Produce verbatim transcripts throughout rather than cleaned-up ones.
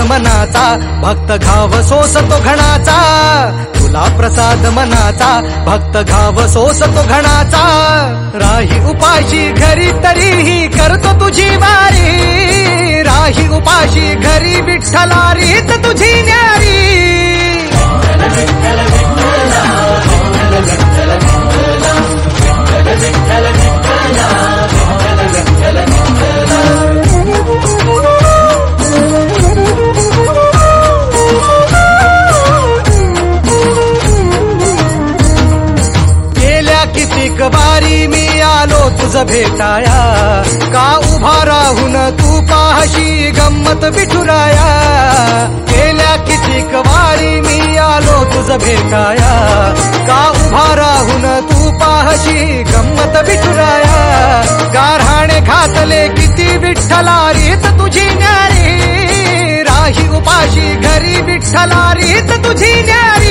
मनाचा, भक्त घाव सोसतो घणाचा. तुला प्रसाद मनाचा, भक्त घाव सोसतो घणाचा. राही उपाशी घरी तरीही करतो तुझी वारी. राही उपाशी घरी विठ्ठला रीत तुझी न्यारी. गेल्या कितीक वारी मी आलो तुझ भेटाया. का उभा राहून तू पाहशी गंमत विठुराया. गेल्या कितीक वारी मी आलो तुझ भेटाया. का उभा राहून तू पाहशी गंमत विठुराया. गारहाणे घातले किती विठ्ठला रीत तुझी न्यारी. राही उपाशी घरी विठ्ठला रीत तुझी न्यारी.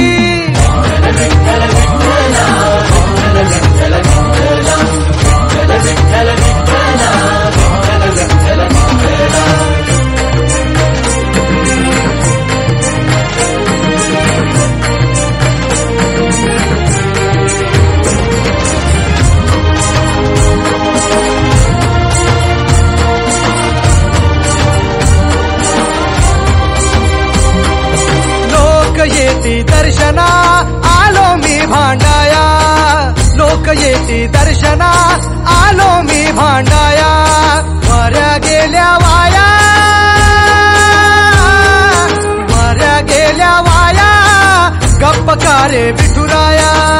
येती दर्शना आलो मी भांडाया. लोक येती दर्शना आलो मी भांडाया. वाऱ्या गेल्या वाया, वाऱ्या गेल्या वाया, गप्प का रे विठुराया.